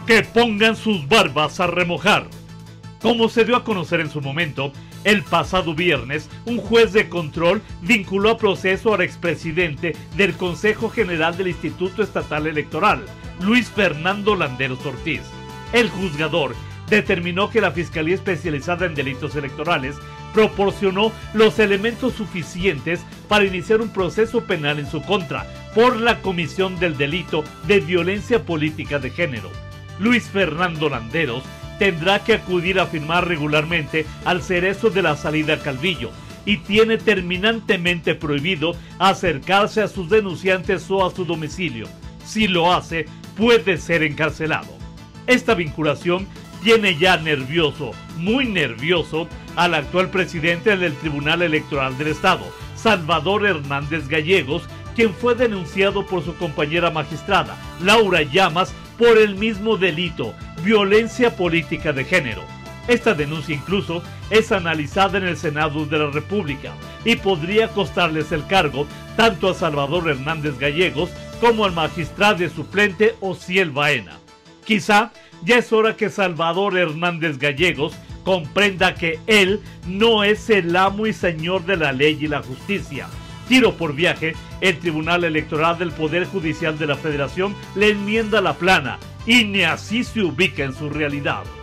que pongan sus barbas a remojar. Como se dio a conocer en su momento, el pasado viernes, un juez de control vinculó a proceso al expresidente del Consejo General del Instituto Estatal Electoral, Luis Fernando Landeros Ortiz. El juzgador determinó que la Fiscalía Especializada en Delitos Electorales proporcionó los elementos suficientes para iniciar un proceso penal en su contra por la comisión del delito de violencia política de género. Luis Fernando Landeros tendrá que acudir a firmar regularmente al Cerezo de la Salida Calvillo y tiene terminantemente prohibido acercarse a sus denunciantes o a su domicilio. Si lo hace, puede ser encarcelado. Esta vinculación tiene ya nervioso, muy nervioso, al actual presidente del Tribunal Electoral del Estado, Salvador Hernández Gallegos, quien fue denunciado por su compañera magistrada, Laura Llamas, por el mismo delito, violencia política de género. Esta denuncia incluso es analizada en el Senado de la República y podría costarles el cargo tanto a Salvador Hernández Gallegos como al magistrado suplente Osiel Baena. Quizá ya es hora que Salvador Hernández Gallegos comprenda que él no es el amo y señor de la ley y la justicia. Tiro por viaje, el Tribunal Electoral del Poder Judicial de la Federación le enmienda la plana y ni así se ubica en su realidad.